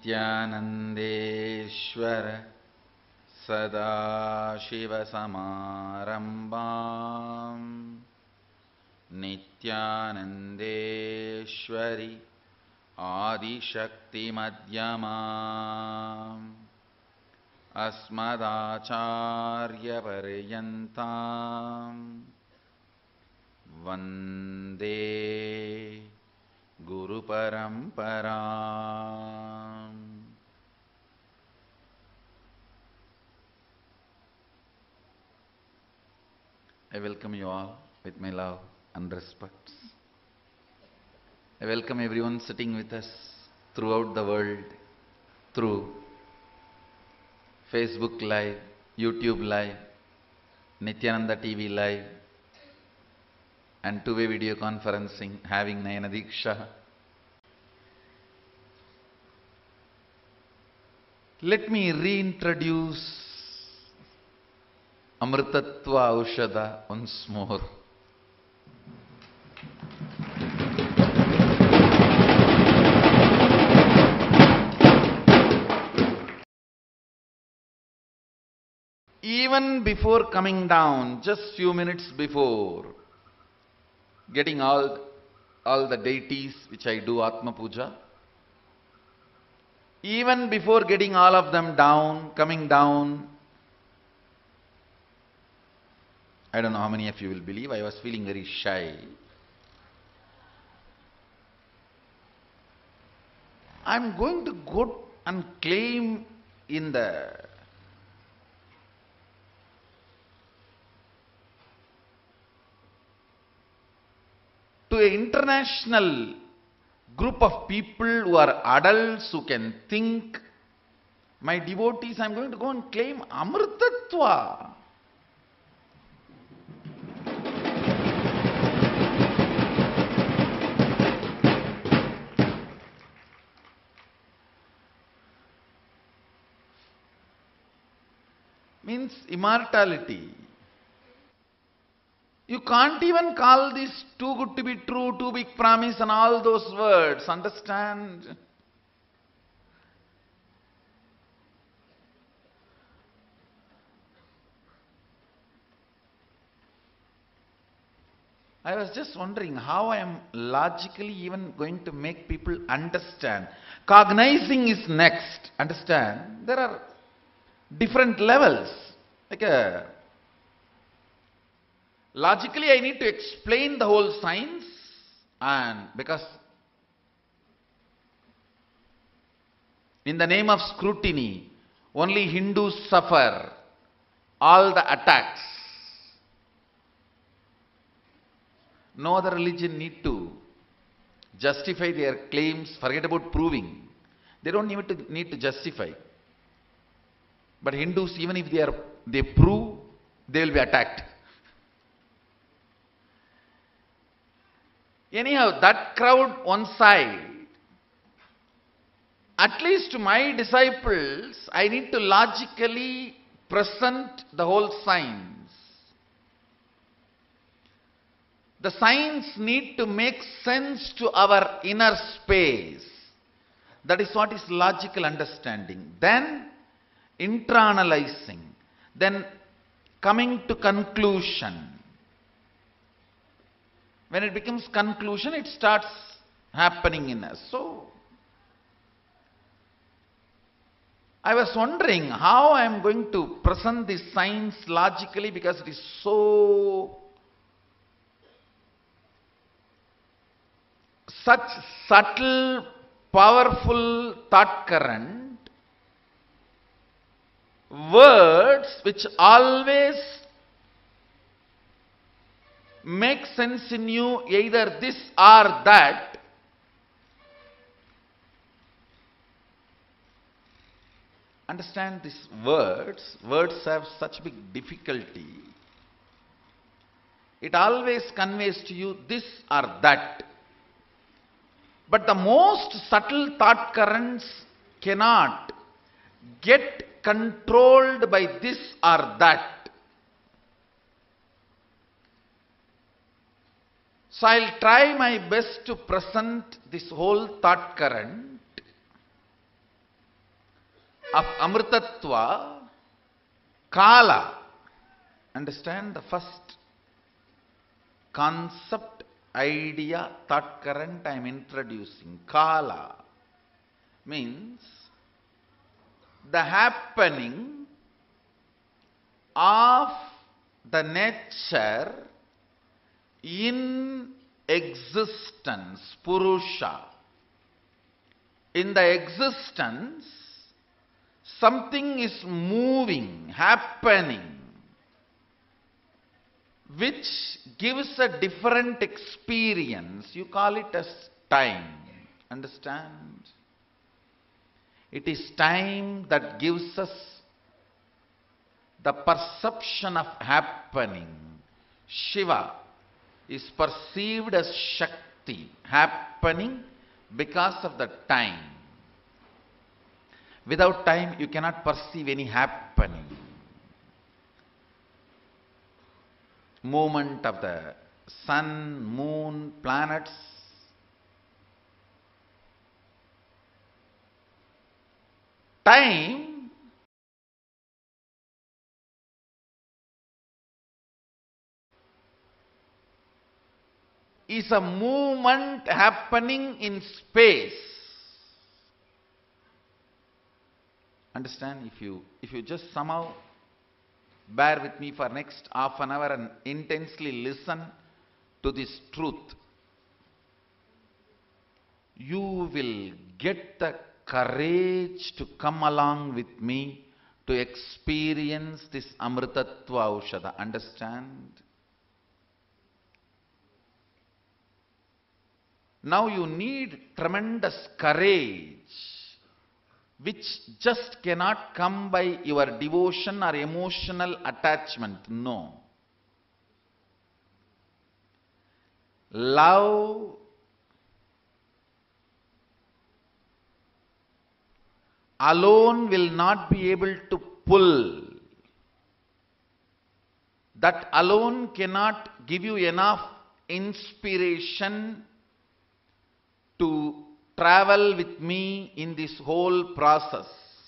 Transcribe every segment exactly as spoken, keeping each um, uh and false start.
नित्यानन्देश्वर सदाशिवसमारम्भाम् नित्यानन्देश्वरि आदिशक्तिमध्यमाम् अस्मदाचार्यपर्यन्ताम् वन्दे गुरुपरम्पराम्। I welcome you all with my love and respect. I welcome everyone sitting with us throughout the world through Facebook Live, YouTube Live, Nityananda T V Live, and two-way video conferencing having Nayana Diksha. Let me reintroduce Amrtatva Aushadha once more. Even before coming down, just few minutes before, getting all, all the deities which I do Atma Puja, even before getting all of them down, coming down, I don't know how many of you will believe, I was feeling very shy. I'm going to go and claim in the to an international group of people who are adults, who can think, my devotees, I'm going to go and claim Amrtatva. Means immortality. You can't even call this too good to be true, too big promise and all those words, understand? I was just wondering how I am logically even going to make people understand. Cognizing is next, understand? There are different levels. Like a logically, I need to explain the whole science, and because in the name of scrutiny, only Hindus suffer all the attacks. No other religion need to justify their claims, forget about proving. They don't need to, need to justify. But Hindus, even if they, are, they prove, they will be attacked. Anyhow, that crowd one side, at least to my disciples, I need to logically present the whole science. The science need to make sense to our inner space. That is what is logical understanding. Then internalizing. Then coming to conclusion. When it becomes conclusion, it starts happening in us. So, I was wondering how I am going to present this science logically, because it is so, such subtle, powerful thought current, words which always make sense in you, either this or that. Understand these words, words have such big difficulty. It always conveys to you this or that. But the most subtle thought currents cannot get controlled by this or that. So I'll try my best to present this whole thought current of Amritatva, Kala. Understand the first concept, idea, thought current I am introducing. Kala means the happening of the nature in existence, Purusha. In the existence, something is moving, happening, which gives a different experience. You call it as time. Understand? It is time that gives us the perception of happening. Shiva is perceived as Shakti, happening because of the time. Without time, you cannot perceive any happening. Movement of the sun, moon, planets. Time is a movement happening in space. Understand? If you, if you just somehow bear with me for next half an hour and intensely listen to this truth, you will get the courage to come along with me to experience this Amritatva Aushadha. Understand? Now you need tremendous courage, which just cannot come by your devotion or emotional attachment. No. Love alone will not be able to pull. That alone cannot give you enough inspiration to travel with me in this whole process.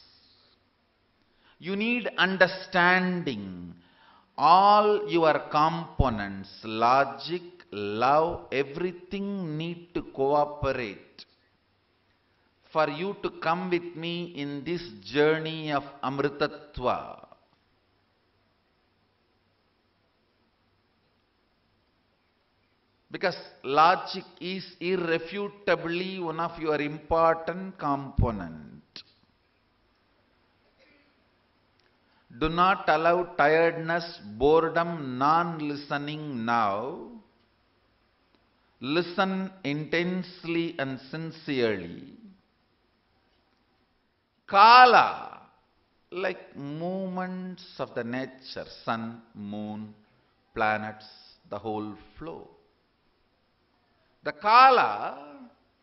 You need understanding. All your components, logic, love, everything need to cooperate for you to come with me in this journey of Amritatva. Because logic is irrefutably one of your important component. Do not allow tiredness, boredom, non-listening now. Listen intensely and sincerely. Kala, like movements of the nature, sun, moon, planets, the whole flow. The Kala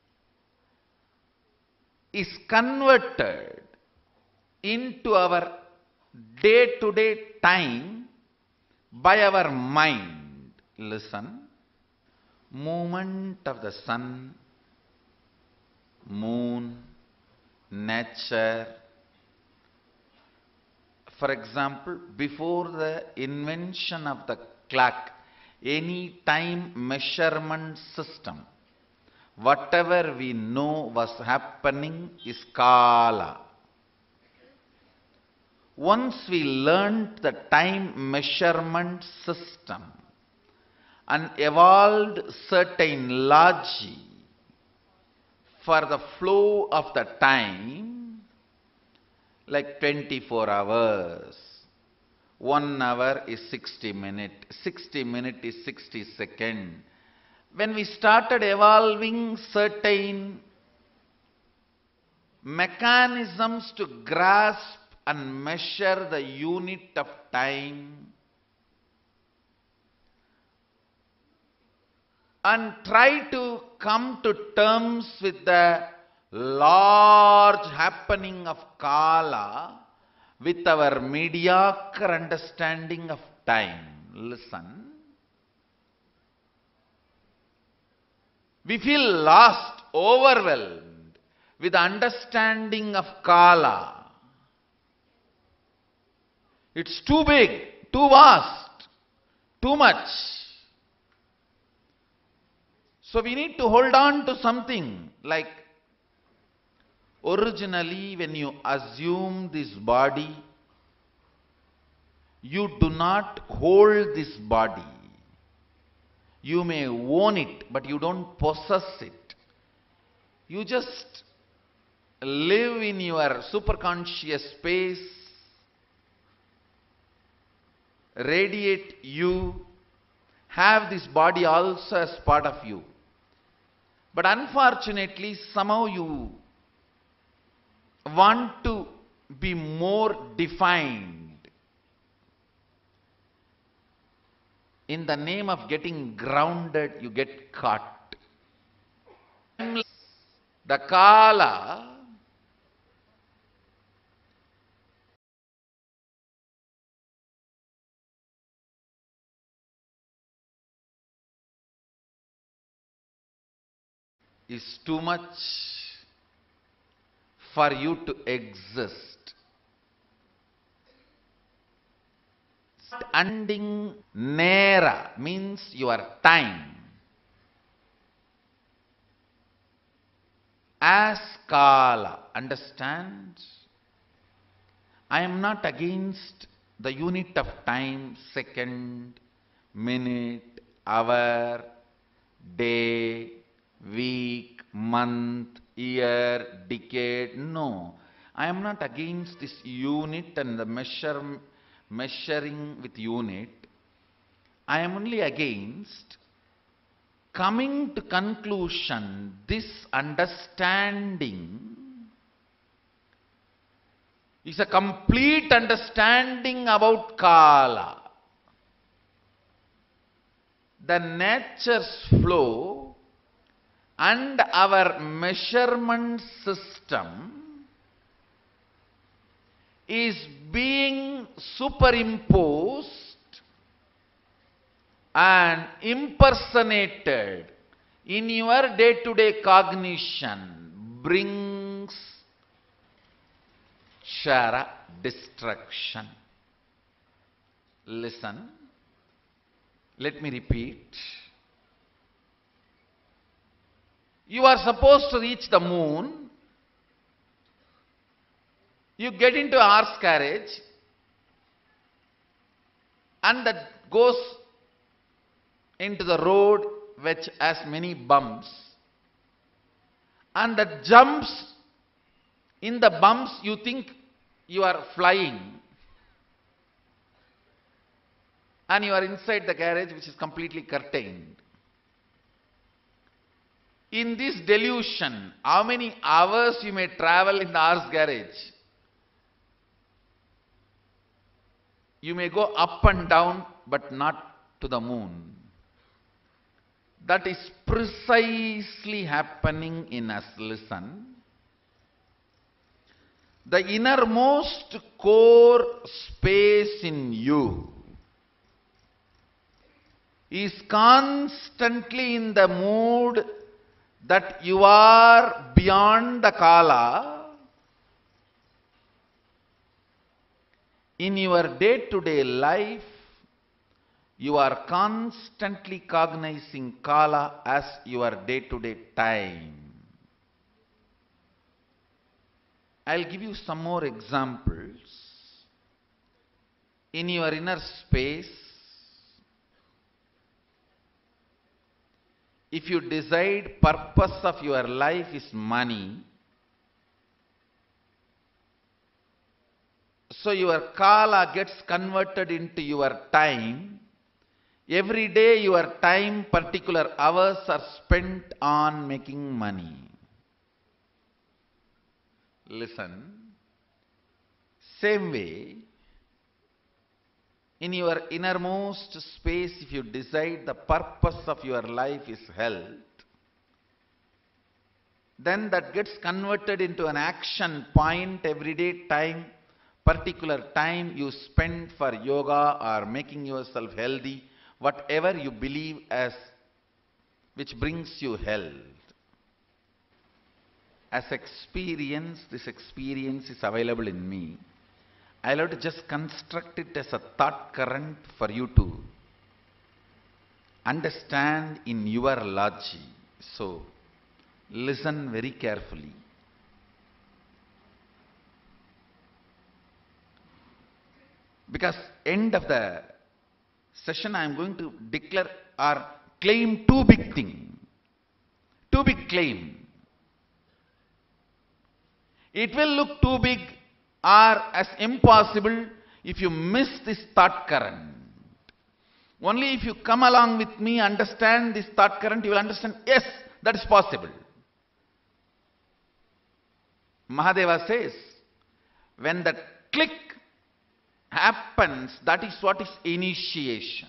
is converted into our day-to-day time by our mind. Listen. Movement of the sun, moon, nature. For example, before the invention of the clock, any time measurement system, whatever we know was happening is Kala. Once we learned the time measurement system and evolved certain logic for the flow of the time, like twenty-four hours, one hour is sixty minutes, sixty minutes is sixty seconds. When we started evolving certain mechanisms to grasp and measure the unit of time and try to come to terms with the large happening of Kala with our mediocre understanding of time. Listen. We feel lost, overwhelmed with the understanding of Kala. It's too big, too vast, too much. So we need to hold on to something like, originally when you assume this body, you do not hold this body. You may own it, but you don't possess it. You just live in your superconscious space, radiate you, have this body also as part of you. But unfortunately, somehow you want to be more defined. In the name of getting grounded, you get caught. The Kala is too much for you to exist. Ending Nera means your time. As Kala, understand? I am not against the unit of time, second, minute, hour, day, week, month, year, decade. No, I am not against this unit and the measure, measuring with unit. I am only against coming to conclusion, this understanding is a complete understanding about Kala. The nature's flow and our measurement system is being superimposed and impersonated in your day-to-day cognition, brings Kshara destruction. Listen, let me repeat. You are supposed to reach the moon. You get into a horse carriage and that goes into the road which has many bumps, and that jumps in the bumps. You think you are flying and you are inside the carriage which is completely curtained. In this delusion, how many hours you may travel in the horse carriage? You may go up and down, but not to the moon. That is precisely happening in us. Listen. The innermost core space in you is constantly in the mood that you are beyond the Kala. In your day-to-day life, you are constantly cognizing Kala as your day-to-day time. I'll give you some more examples. In your inner space, if you decide purpose of your life is money, so your Kala gets converted into your time. Every day your time, particular hours are spent on making money. Listen. Same way, in your innermost space, if you decide the purpose of your life is health, then that gets converted into an action point. Everyday time, particular time you spend for yoga or making yourself healthy, whatever you believe as which brings you health. As experience, this experience is available in me. I'll have to just construct it as a thought current for you to understand in your logic. So, listen very carefully. Because end of the session I am going to declare or claim two big things. Too big claim. It will look too big or as impossible if you miss this thought current. Only if you come along with me, understand this thought current, you will understand, yes, that is possible. Mahadeva says, when that click happens, that is what is initiation.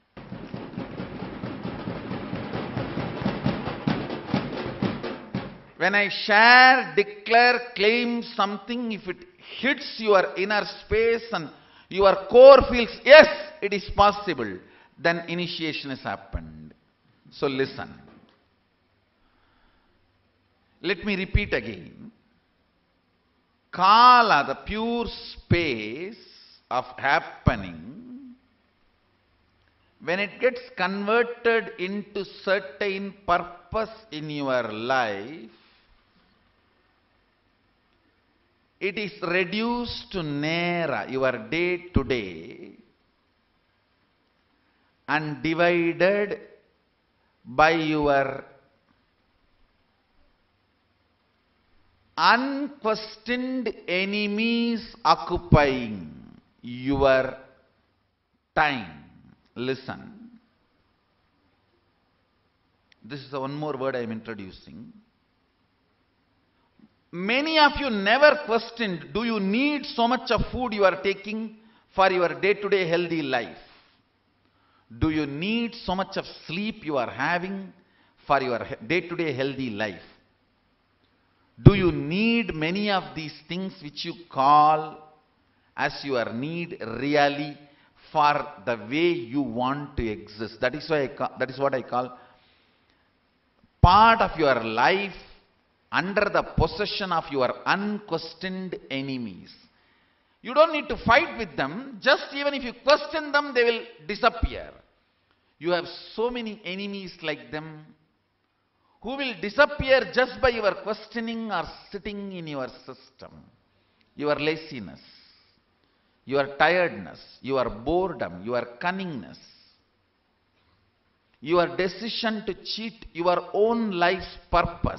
When I share, declare, claim something, if it hits your inner space and your core feels, yes, it is possible, then initiation has happened. So listen. Let me repeat again. Kala, the pure space of happening, when it gets converted into certain purpose in your life, it is reduced to Nera, your day to day, and divided by your unquestioned enemies occupying your time. Listen. This is the one more word I am introducing. Many of you never questioned, do you need so much of food you are taking for your day-to-day healthy life? Do you need so much of sleep you are having for your day-to-day healthy life? Do you need many of these things which you call as your need really for the way you want to exist? That is why I call, that is what I call part of your life under the possession of your unquestioned enemies. You don't need to fight with them. Just even if you question them, they will disappear. You have so many enemies like them who will disappear just by your questioning or sitting in your system. Your laziness, your tiredness, your boredom, your cunningness, your decision to cheat your own life's purpose,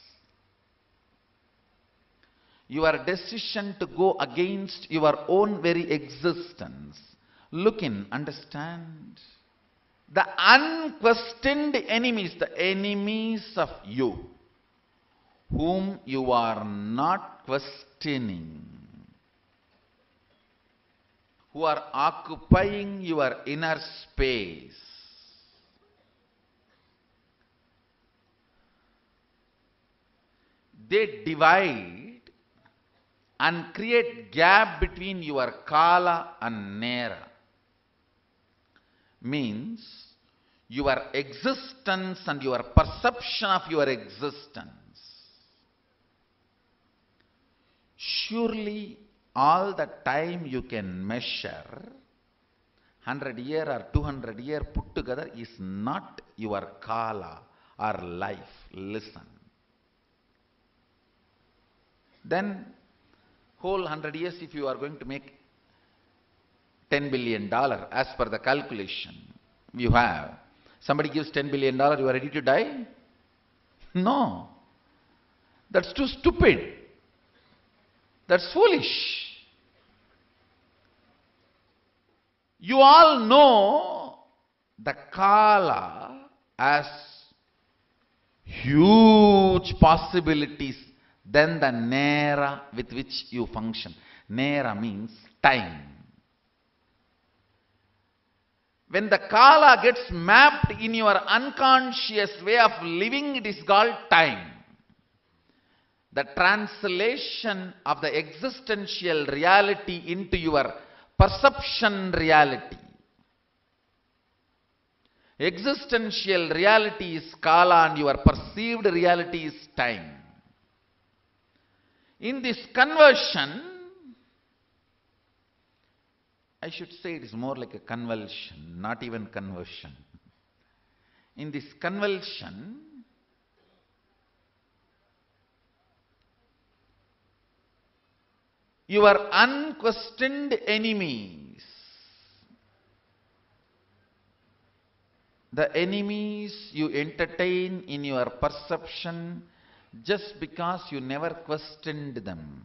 your decision to go against your own very existence. Look in, understand. The unquestioned enemies, the enemies of you, whom you are not questioning, who are occupying your inner space. They divide and create gap between your Kala and Nera. Means your existence and your perception of your existence. Surely all the time you can measure, one hundred year or two hundred year put together is not your Kala or life. Listen. Then whole one hundred years, if you are going to make ten billion dollars as per the calculation you have, somebody gives ten billion dollars, you are ready to die? No. That's too stupid. That's foolish. You all know the Kala as huge possibilities than the Nera with which you function. Nera means time. When the Kala gets mapped in your unconscious way of living, it is called time. The translation of the existential reality into your perception reality. Existential reality is Kala and your perceived reality is time. In this conversion, I should say it is more like a convulsion, not even conversion. In this convulsion, your unquestioned enemies, the enemies you entertain in your perception just because you never questioned them.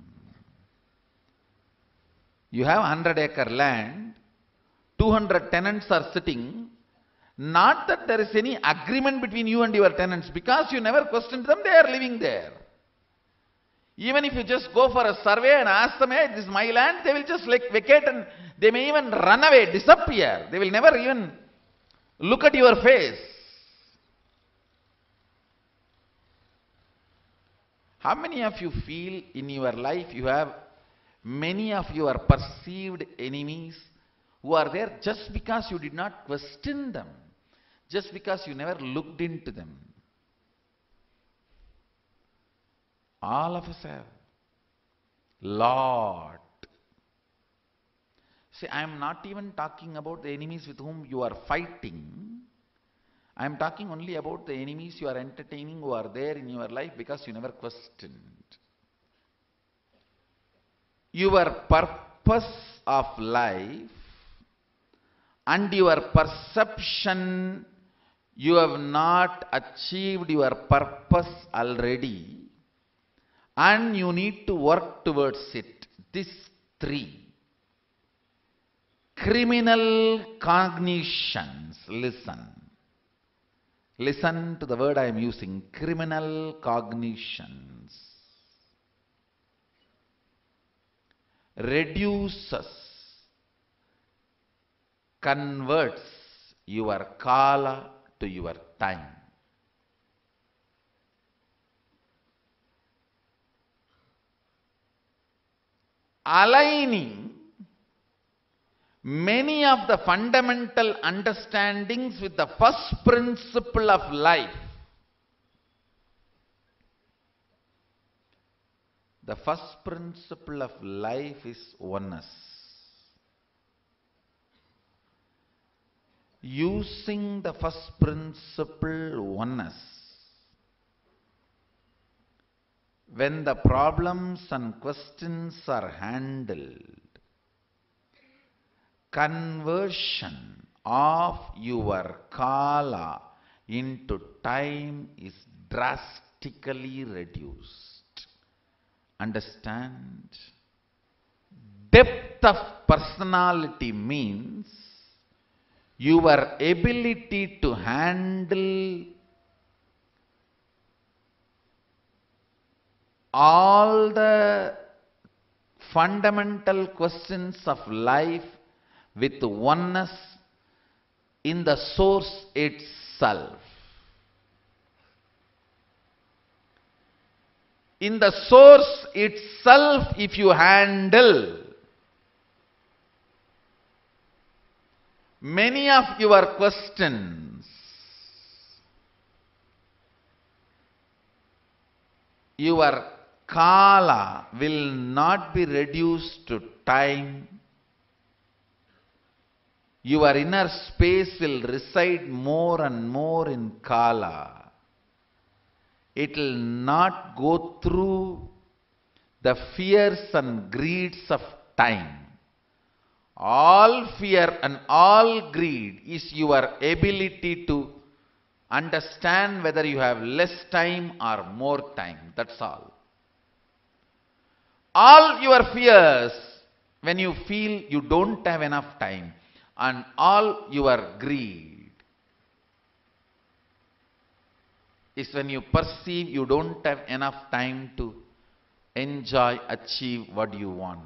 You have one hundred acre land, two hundred tenants are sitting, not that there is any agreement between you and your tenants, because you never questioned them, they are living there. Even if you just go for a survey and ask them, hey, this is my land, they will just like vacate and they may even run away, disappear. They will never even look at your face. How many of you feel in your life you have many of your perceived enemies who are there just because you did not question them, just because you never looked into them? All of us have. Lot. See, I am not even talking about the enemies with whom you are fighting. I am talking only about the enemies you are entertaining who are there in your life because you never questioned. Your purpose of life and your perception, you have not achieved your purpose already, and you need to work towards it. These three. Criminal cognitions. Listen. Listen to the word I am using. Criminal cognitions. Reduces, converts your kala to your time. Aligning many of the fundamental understandings with the first principle of life. The first principle of life is oneness. Using the first principle, oneness, when the problems and questions are handled, conversion of your kala into time is drastically reduced. Understand? Depth of personality means your ability to handle all the fundamental questions of life with oneness in the source itself. In the source itself, if you handle many of your questions, your kala will not be reduced to time. Your inner space will reside more and more in kala. It will not go through the fears and greeds of time. All fear and all greed is your ability to understand whether you have less time or more time. That's all. All your fears, when you feel you don't have enough time, and all your greed is when you perceive you don't have enough time to enjoy, achieve what you want.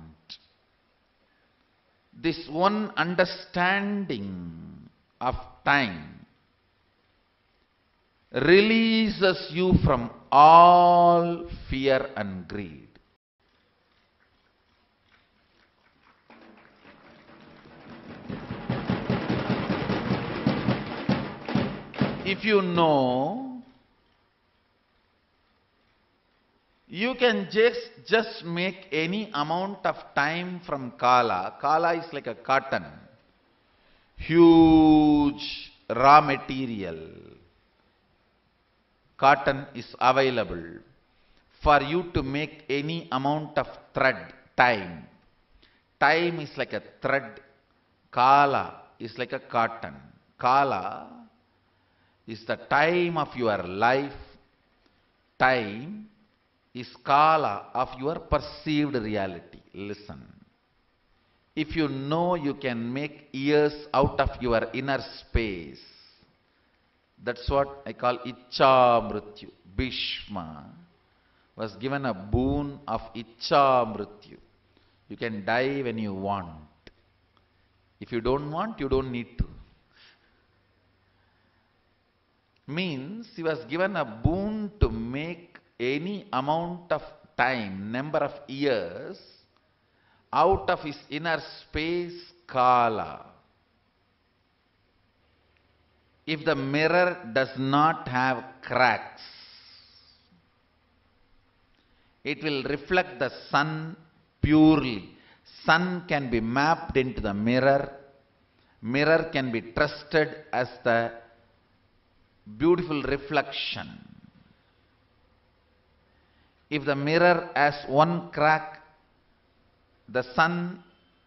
This one understanding of time releases you from all fear and greed. If you know You can just, just make any amount of time from Kala. Kala is like a cotton. Huge raw material. Cotton is available for you to make any amount of thread, time. Time is like a thread. Kala is like a cotton. Kala is the time of your life. Time is Kala of your perceived reality. Listen. If you know you can make years out of your inner space, that's what I call Ichcha Mrityu. Bhishma was given a boon of Ichcha Mrityu. You can die when you want. If you don't want, you don't need to. Means he was given a boon to make any amount of time, number of years, out of his inner space, Kala. If the mirror does not have cracks, it will reflect the sun purely. Sun can be mapped into the mirror. Mirror can be trusted as the beautiful reflection. If the mirror has one crack, the sun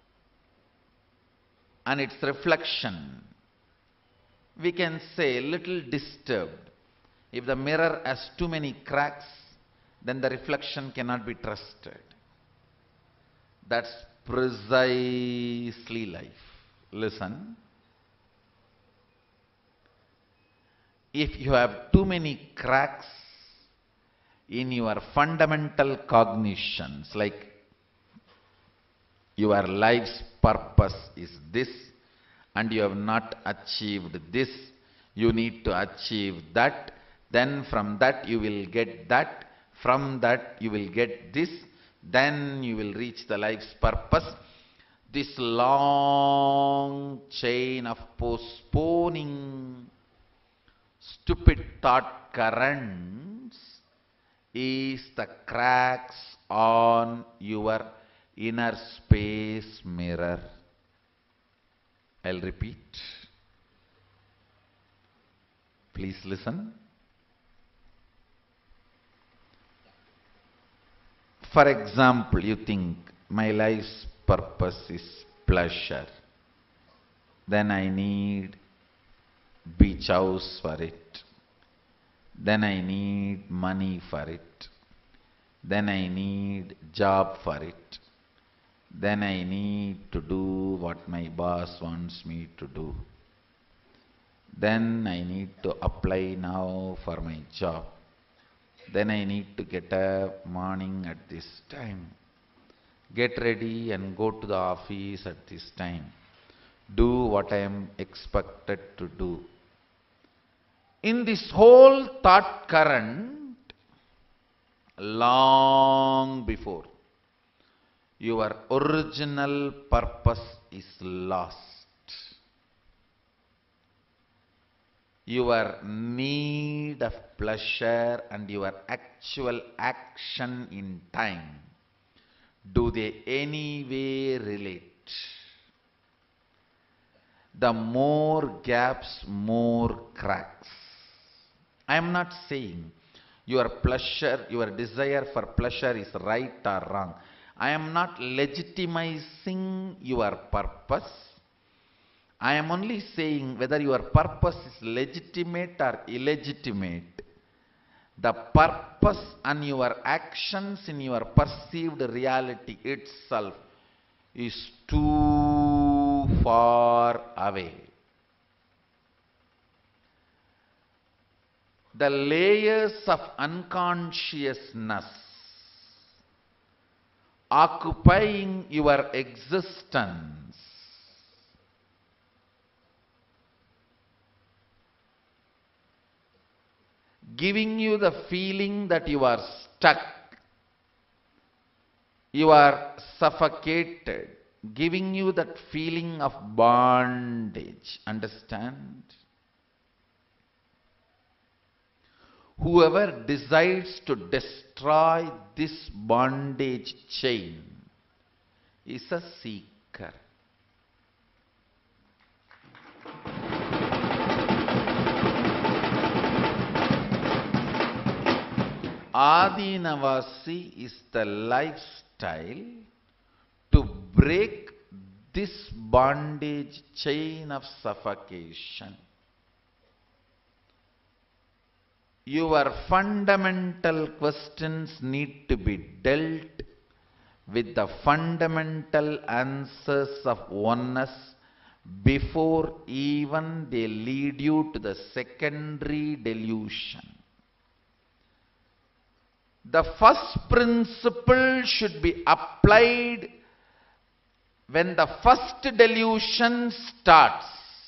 and its reflection, we can say little disturbed. If the mirror has too many cracks, then the reflection cannot be trusted. That's precisely life. Listen. If you have too many cracks in your fundamental cognitions, like your life's purpose is this, and you have not achieved this, you need to achieve that, then from that you will get that, from that you will get this, then you will reach the life's purpose. This long chain of postponing stupid thought currents is the cracks on your inner space mirror. I'll repeat. Please listen. For example, you think my life's purpose is pleasure. Then I need beach house for it. Then I need money for it. Then I need job for it. Then I need to do what my boss wants me to do. Then I need to apply now for my job. Then I need to get up morning at this time. Get ready and go to the office at this time. Do what I am expected to do. In this whole thought current, long before, your original purpose is lost. Your need of pleasure and your actual action in time, do they anyway relate? The more gaps, more cracks. I am not saying your pleasure, your desire for pleasure is right or wrong. I am not legitimizing your purpose. I am only saying whether your purpose is legitimate or illegitimate. The purpose and your actions in your perceived reality itself is too far away. The layers of unconsciousness occupying your existence giving you the feeling that you are stuck, you are suffocated, giving you that feeling of bondage. Understand? Whoever decides to destroy this bondage chain is a seeker. Adinavasi is the lifestyle to break this bondage chain of suffocation. Your fundamental questions need to be dealt with the fundamental answers of oneness before even they lead you to the secondary delusion. The first principle should be applied when the first delusion starts.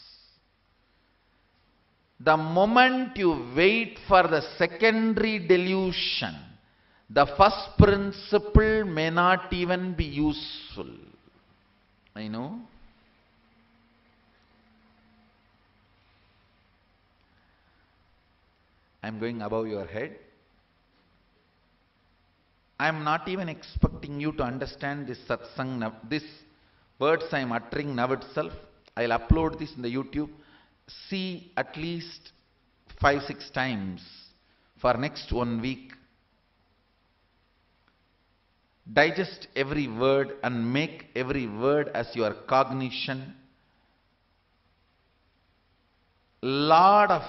The moment you wait for the secondary delusion, the first principle may not even be useful. I know. I am going above your head. I am not even expecting you to understand this satsang, this words I am uttering now itself. I will upload this in the YouTube. See at least five, six times for next one week. Digest every word and make every word as your cognition. Lot of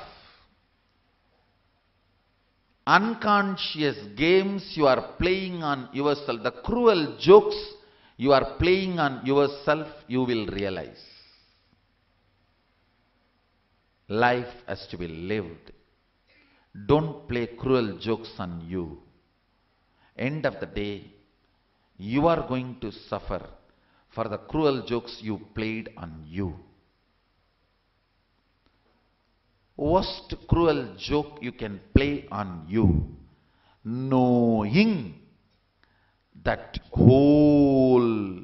unconscious games you are playing on yourself, the cruel jokes you are playing on yourself, you will realize. Life has to be lived. Don't play cruel jokes on you. End of the day, you are going to suffer for the cruel jokes you played on you. Worst cruel joke you can play on you, knowing that whole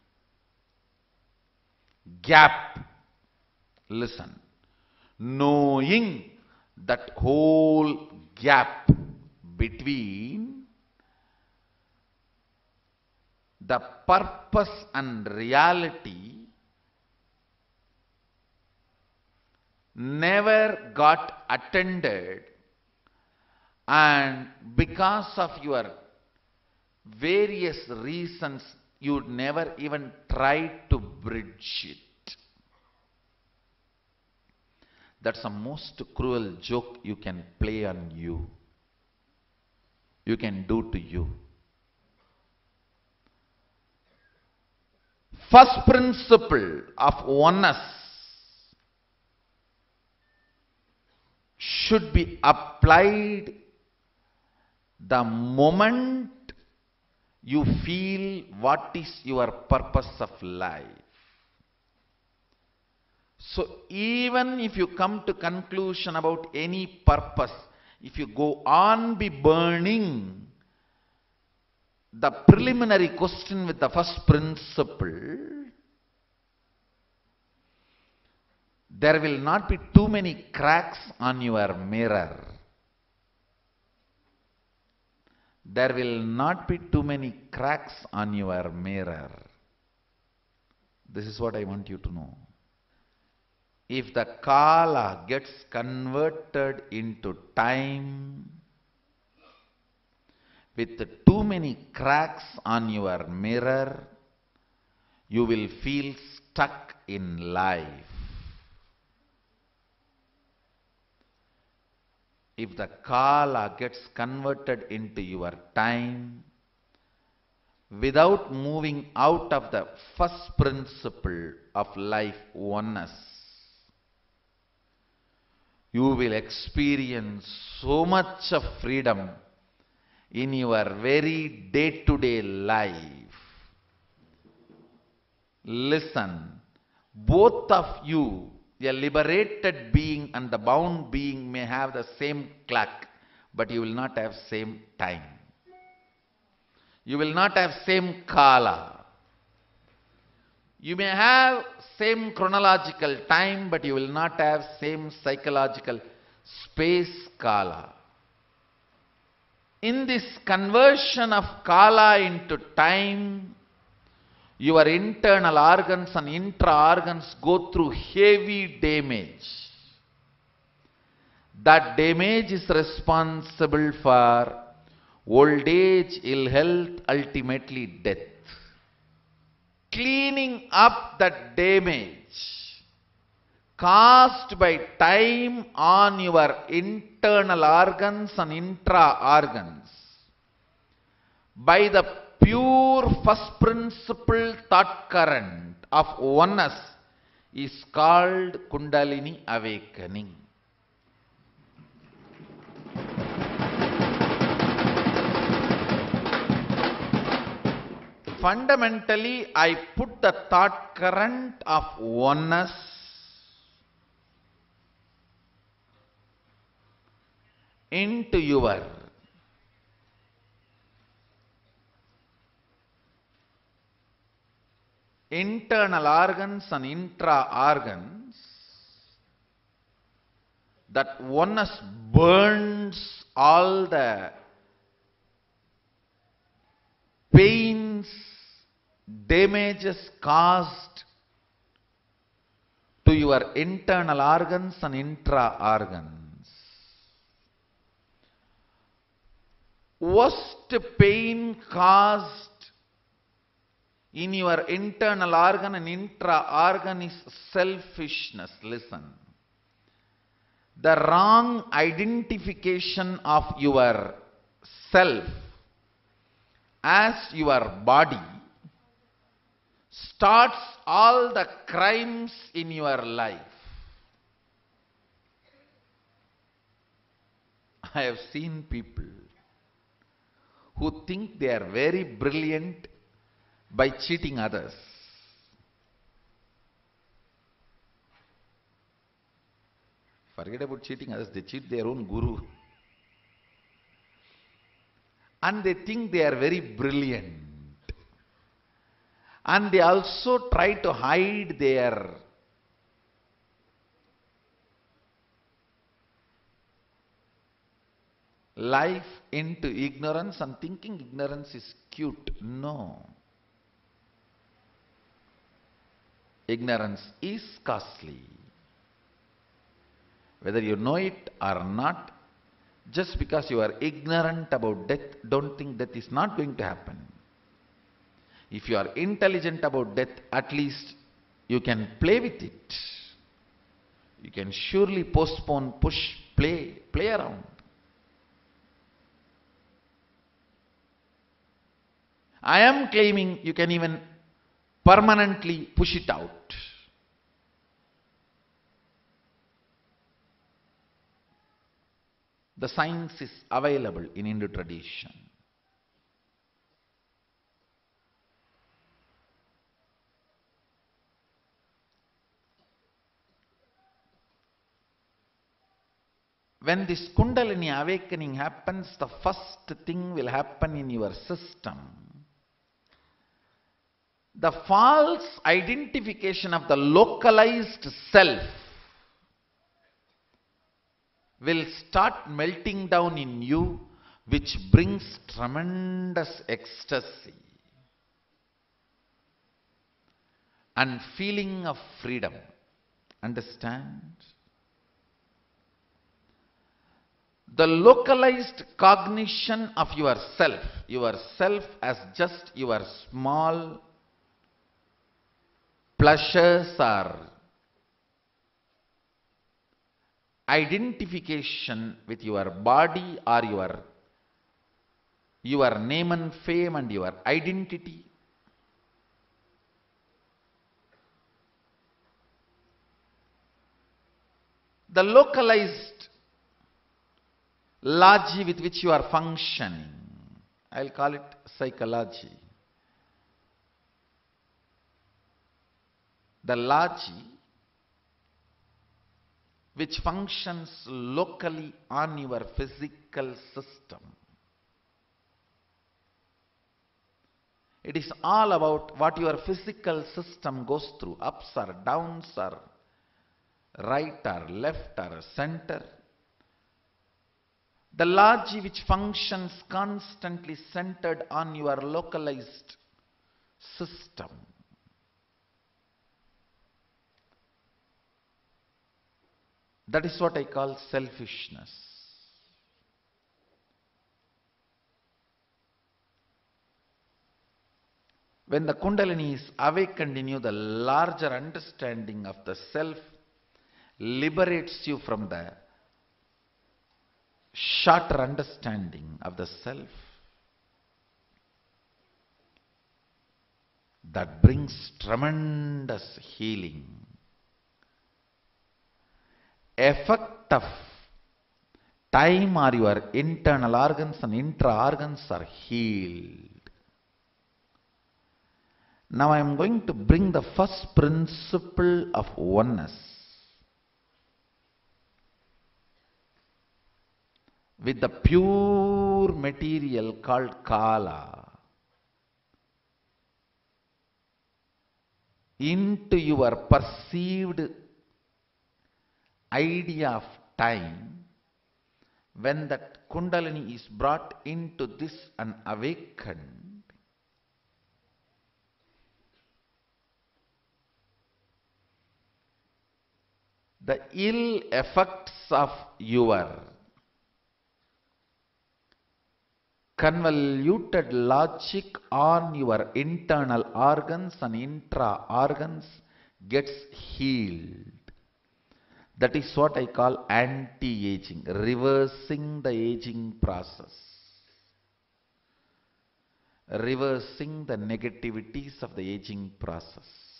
gap, listen, knowing that whole gap between the purpose and reality never got attended, and because of your various reasons you never even tried to bridge it. That's the most cruel joke you can play on you, you can do to you. First principle of oneness should be applied the moment you feel what is your purpose of life. So even if you come to conclusion about any purpose, if you go on be burning the preliminary question with the first principle, there will not be too many cracks on your mirror. There will not be too many cracks on your mirror. This is what I want you to know. If the Kala gets converted into time with too many cracks on your mirror, you will feel stuck in life. If the Kala gets converted into your time, without moving out of the first principle of life, oneness, you will experience so much of freedom in your very day-to-day life. Listen, both of you, a liberated being and the bound being, may have the same clock, but you will not have same time. You will not have same Kala. You may have same chronological time, but you will not have same psychological space Kala. In this conversion of kala into time, your internal organs and intra-organs go through heavy damage. That damage is responsible for old age, ill health, ultimately death. Cleaning up that damage caused by time on your internal organs and intra-organs by the pure first principle thought current of oneness is called Kundalini awakening. Fundamentally, I put the thought current of oneness into your internal organs and intra-organs. That oneness burns all the pains, damages caused to your internal organs and intra-organs. Worst pain caused in your internal organ and intra-organ is selfishness. Listen. The wrong identification of your self as your body starts all the crimes in your life. I have seen people who think they are very brilliant by cheating others. Forget about cheating others, they cheat their own guru. And they think they are very brilliant. And they also try to hide their life into ignorance and thinking ignorance is cute. No. Ignorance is costly. Whether you know it or not, just because you are ignorant about death, don't think death is not going to happen. If you are intelligent about death, at least you can play with it. You can surely postpone, push, play, play around. I am claiming you can even permanently push it out. The science is available in Hindu tradition. When this Kundalini awakening happens, the first thing will happen in your system. The false identification of the localized self will start melting down in you, which brings tremendous ecstasy and feeling of freedom. Understand? The localized cognition of yourself, yourself as just your small pleasures or identification with your body or your, your name and fame and your identity. The localized logy with which you are functioning, I'll call it psychology. The logy which functions locally on your physical system. It is all about what your physical system goes through, ups or downs or right or left or center. The Laji which functions constantly centered on your localized system. That is what I call selfishness. When the Kundalini is awakened in you, the larger understanding of the self liberates you from the shorter understanding of the self. That brings tremendous healing. Effect of time or your internal organs and intra-organs are healed. Now I am going to bring the first principle of oneness with the pure material called Kala into your perceived idea of time. When that Kundalini is brought into this and awakened, the ill effects of your convoluted logic on your internal organs and intra-organs gets healed. That is what I call anti-aging, reversing the aging process, reversing the negativities of the aging process.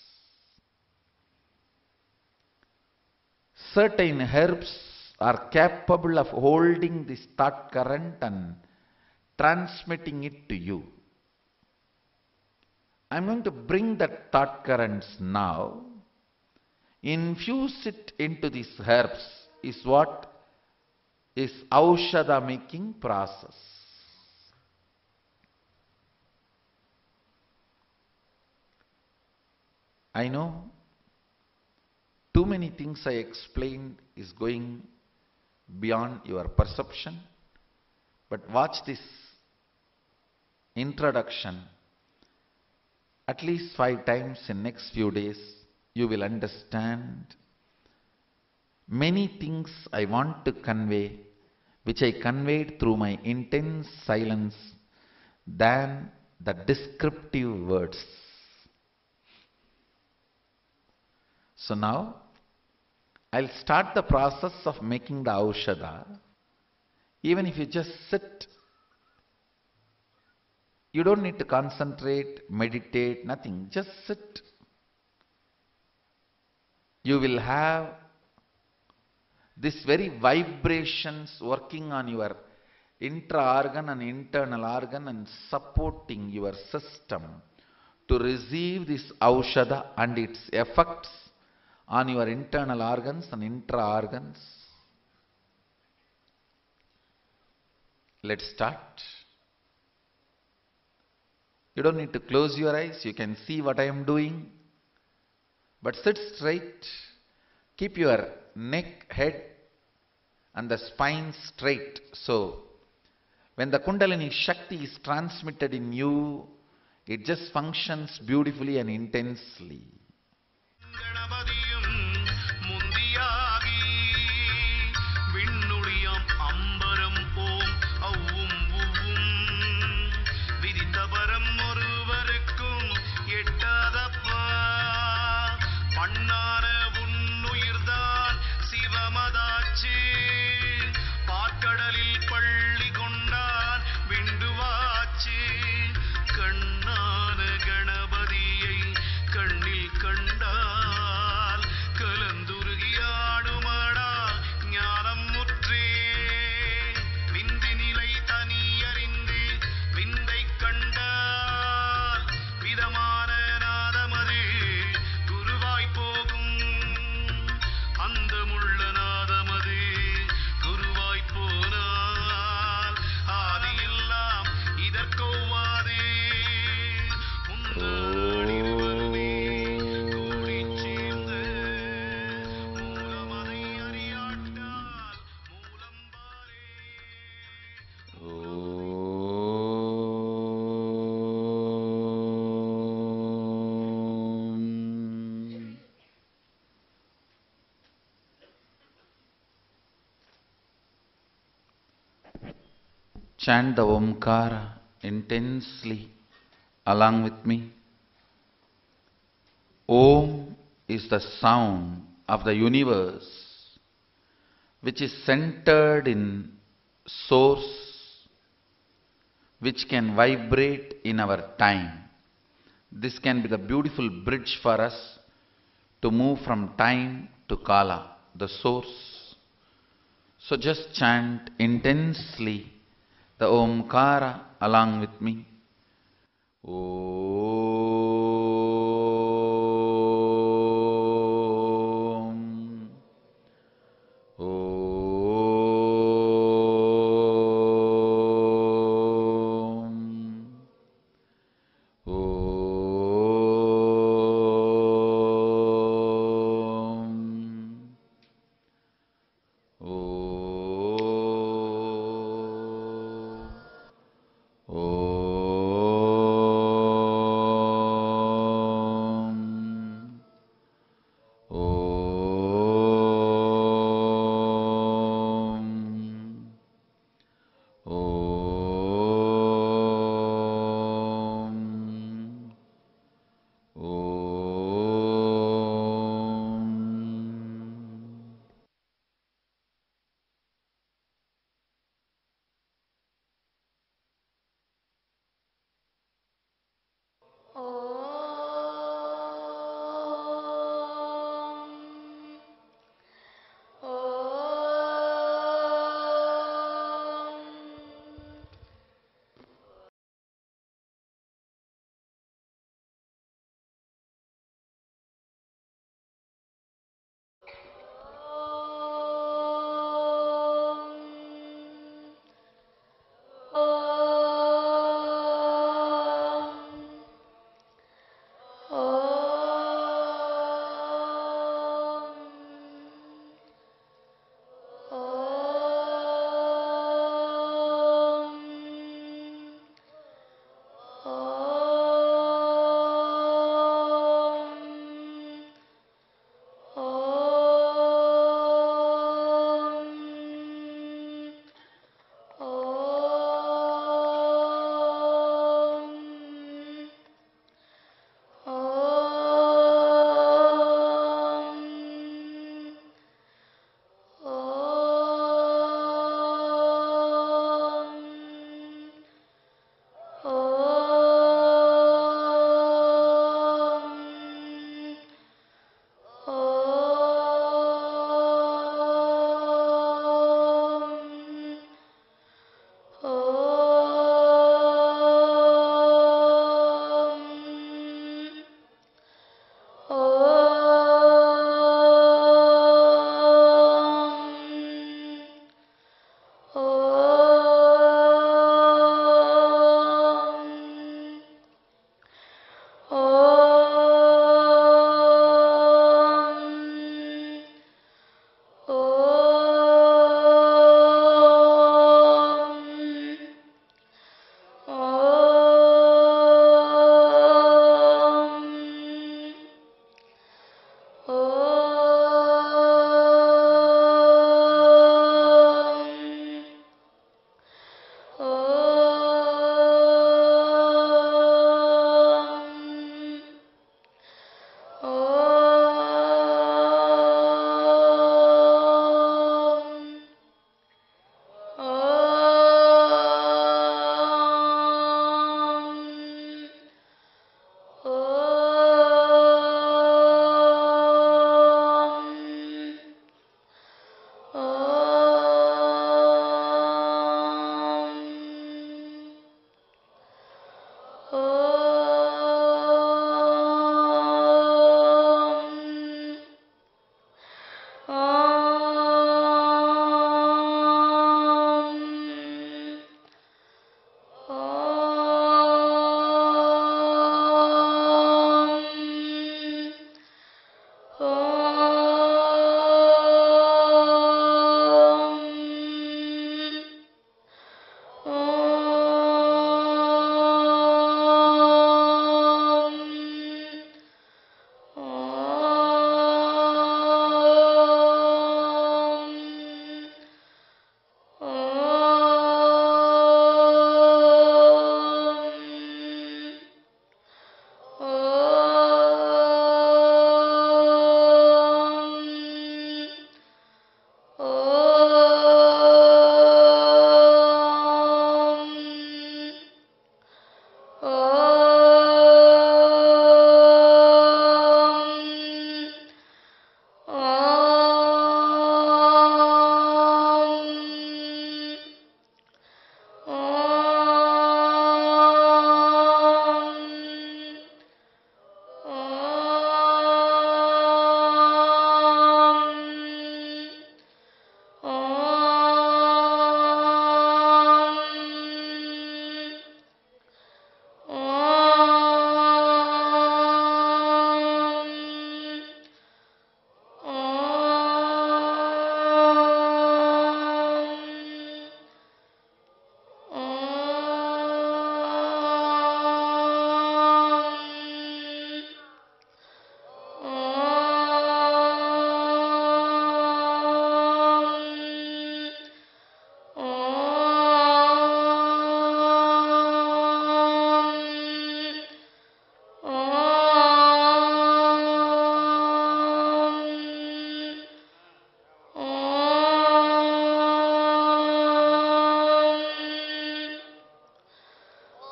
Certain herbs are capable of holding this thought current and transmitting it to you. I am going to bring that thought currents now, infuse it into these herbs, is what is Aushadha making process. I know too many things I explained is going beyond your perception, but watch this introduction at least five times in next few days. You will understand many things I want to convey, which I conveyed through my intense silence than the descriptive words. So now I'll start the process of making the Aushadha. Even if you just sit, you don't need to concentrate, meditate, nothing. Just sit. You will have these very vibrations working on your intra-organ and internal organ and supporting your system to receive this Aushadha and its effects on your internal organs and intra-organs. Let's start. You don't need to close your eyes. You can see what I am doing. But sit straight. Keep your neck, head and the spine straight. So, when the Kundalini Shakti is transmitted in you, it just functions beautifully and intensely. கண்ணான கணபதியை கண்ணில் கண்டால் Chant the Omkara intensely along with me. Om is the sound of the universe which is centered in source, which can vibrate in our time. This can be the beautiful bridge for us to move from time to Kala, the source. So just chant intensely the Omkara along with me. Om. Om.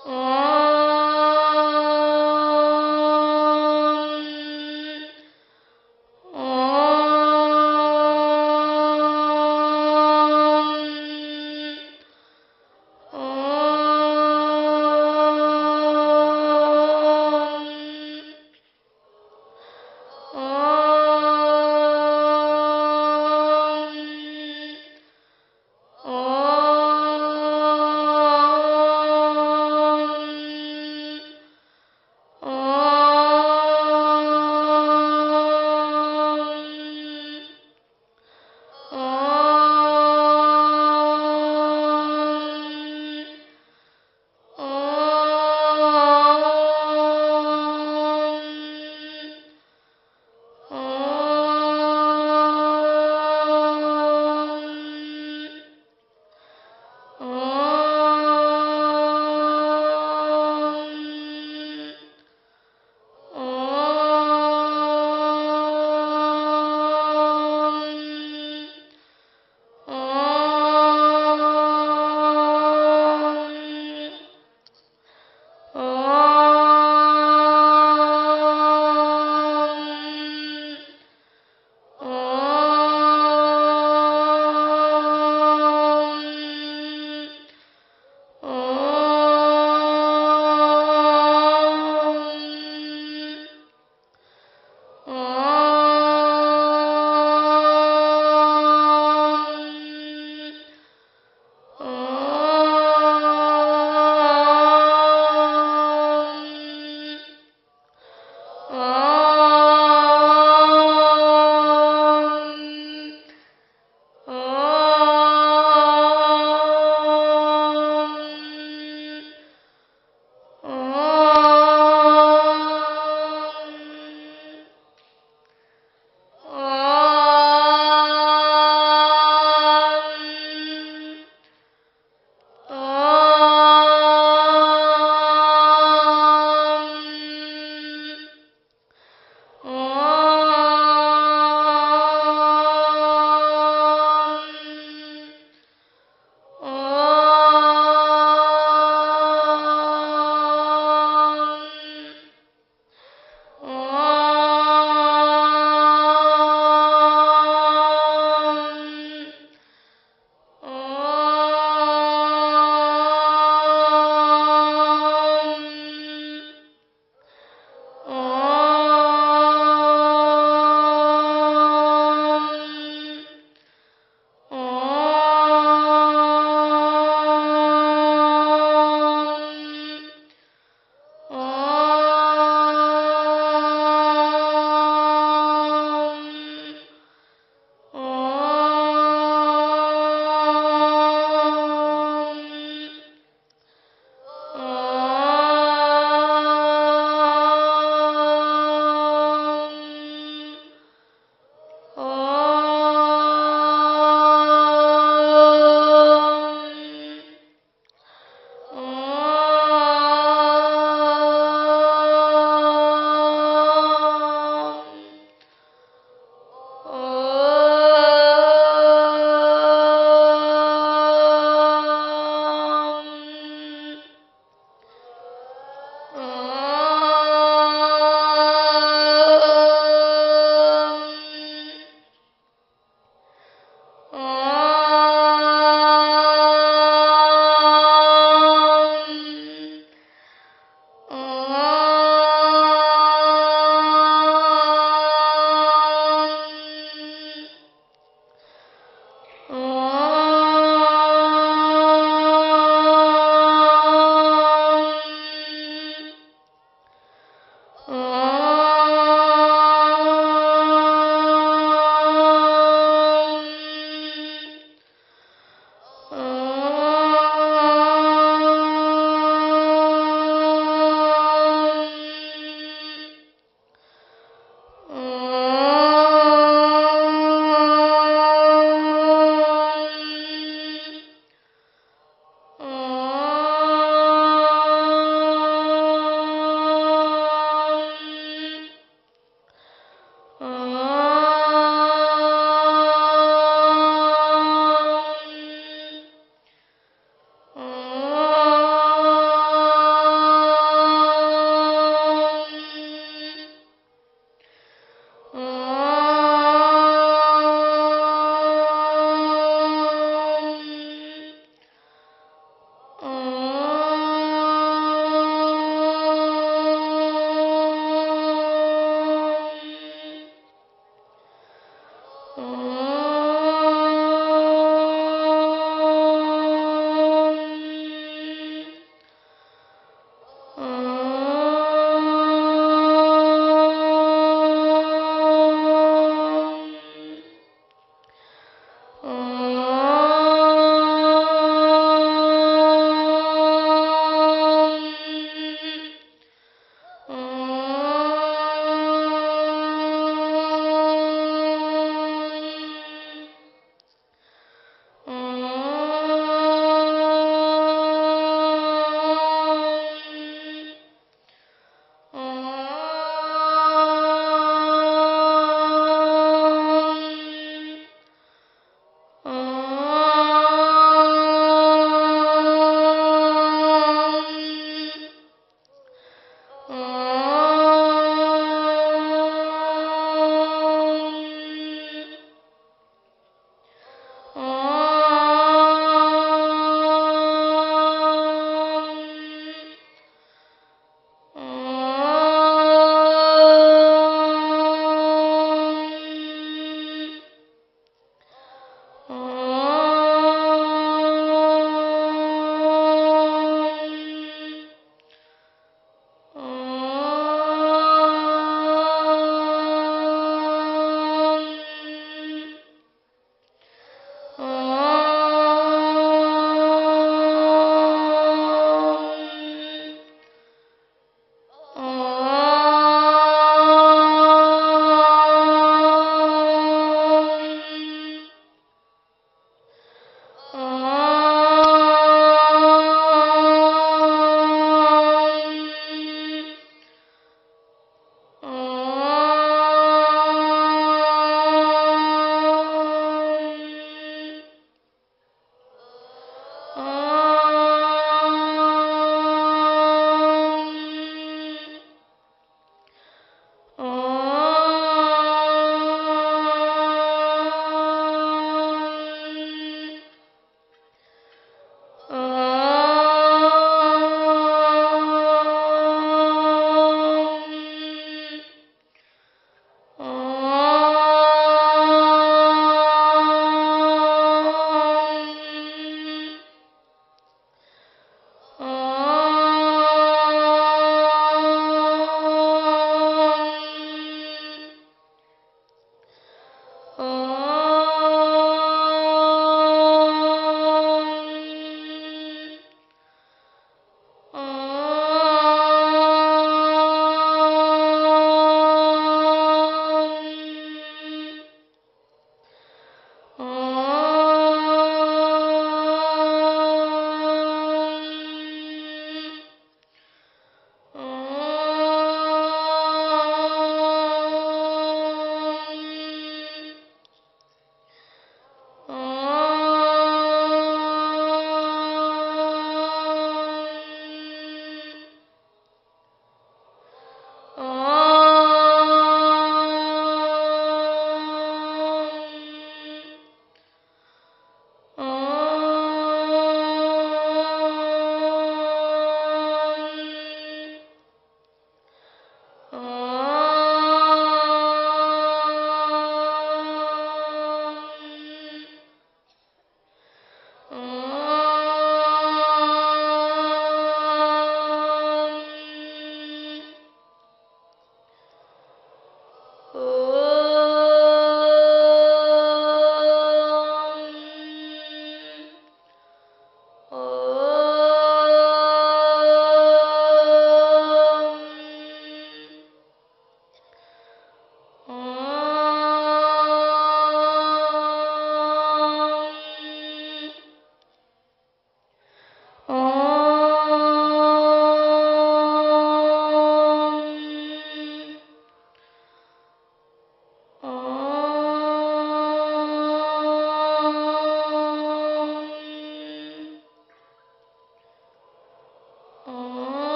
Om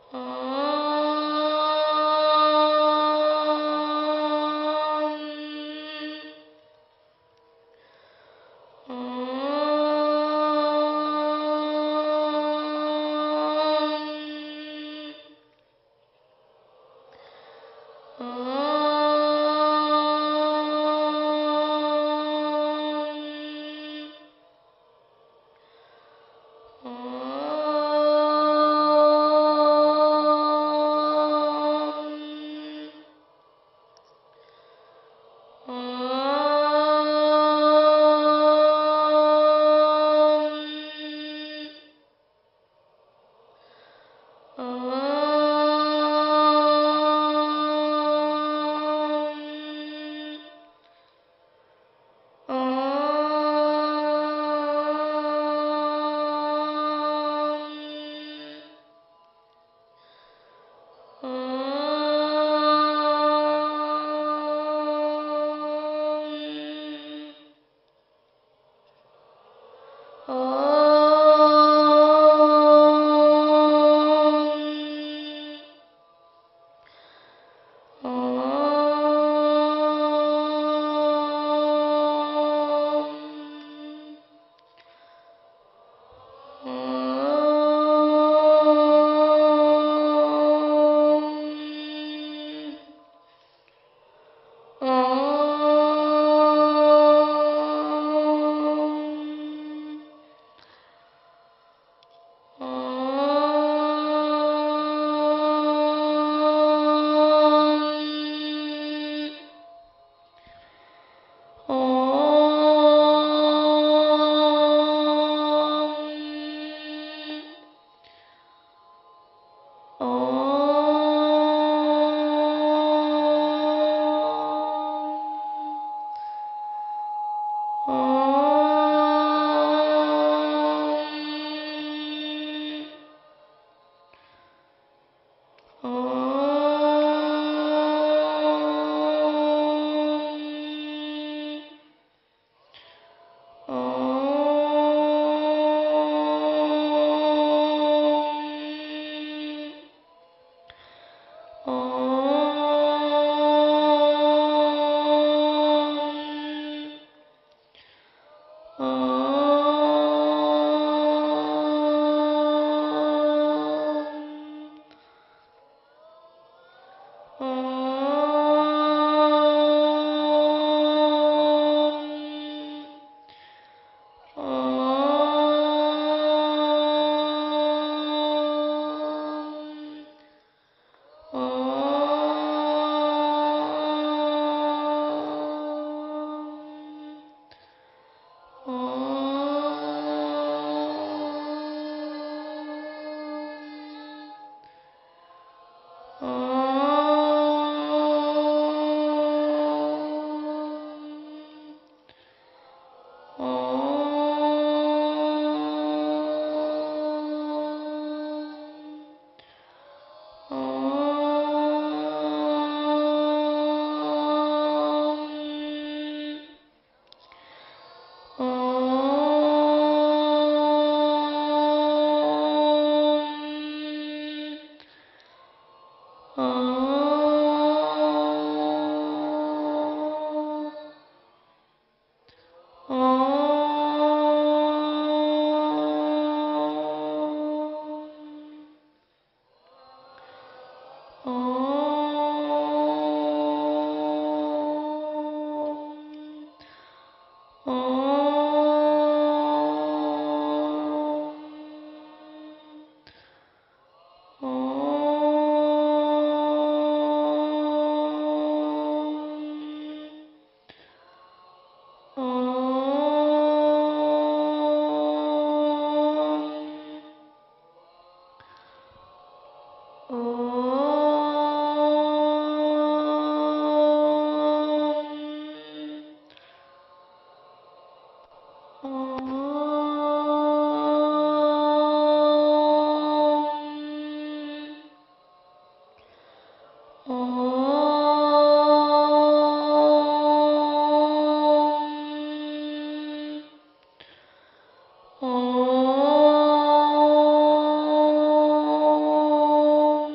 Om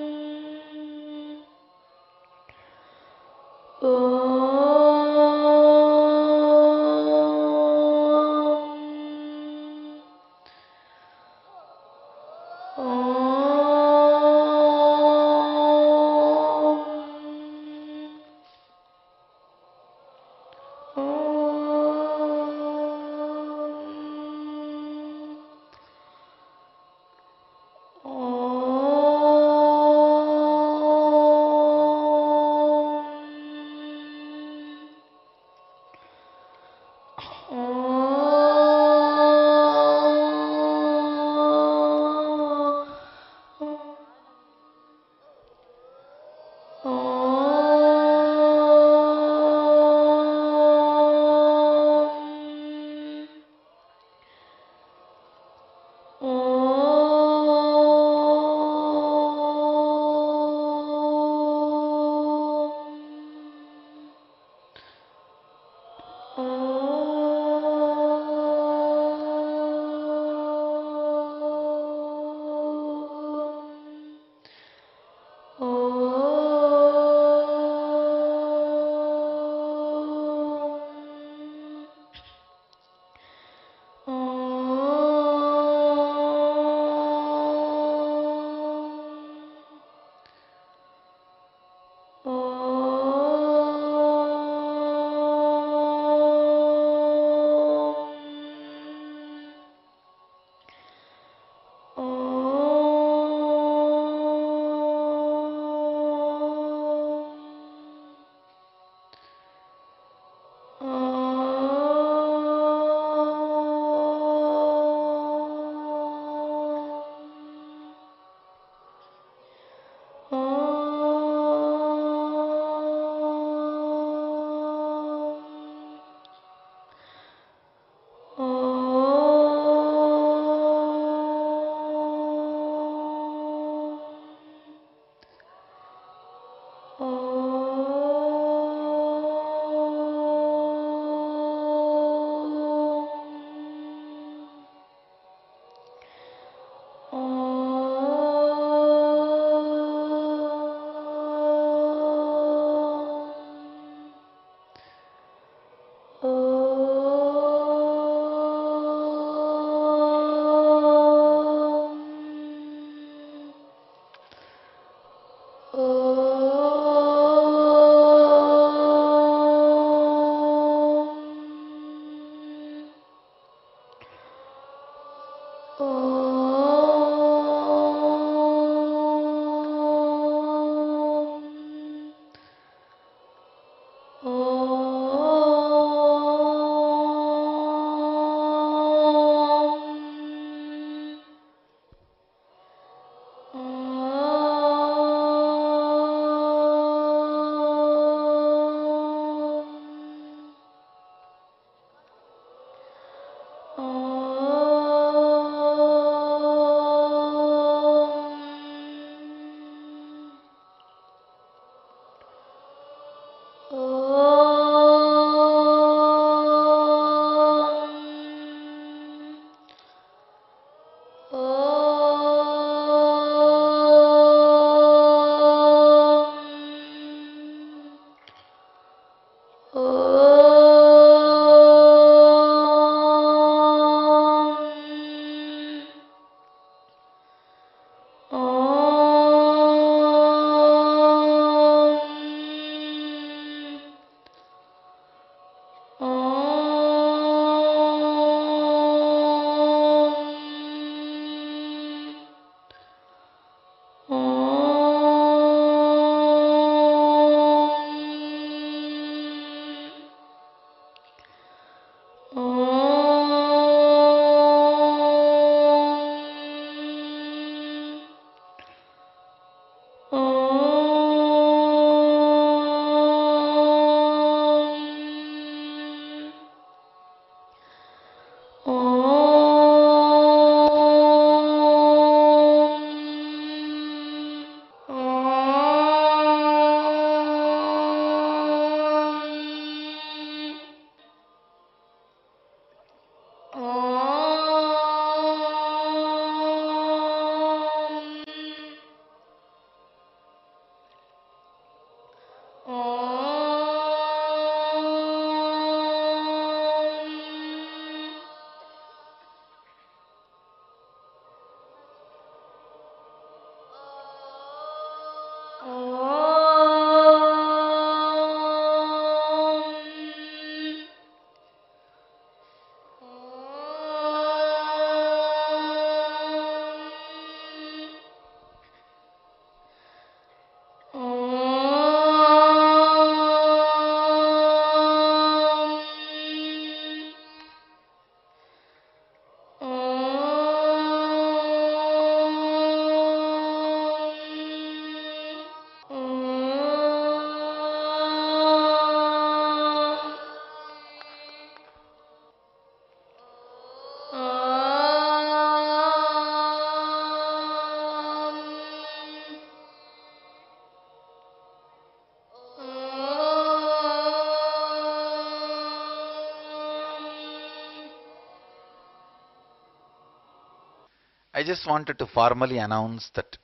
I just wanted to formally announce that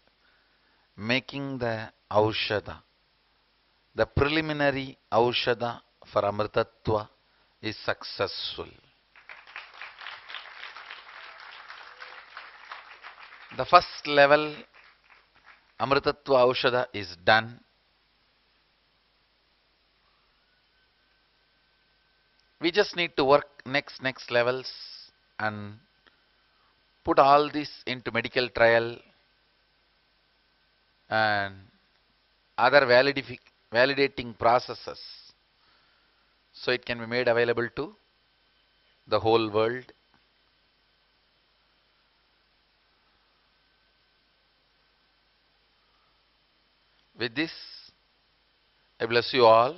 making the Aushadha, the preliminary Aushadha for Amritattva is successful. The first level Amritattva Aushadha is done. We just need to work next, next levels and put all this into medical trial and other validating processes so it can be made available to the whole world. With this, I bless you all.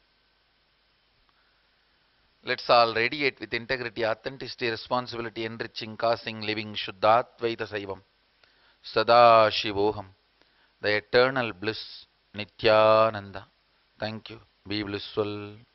Let's all radiate with integrity, authenticity, responsibility, enriching, causing, living, Shuddhatvaita Saivam, Sada Shivoham, the eternal bliss, Nityananda. Thank you. Be blissful.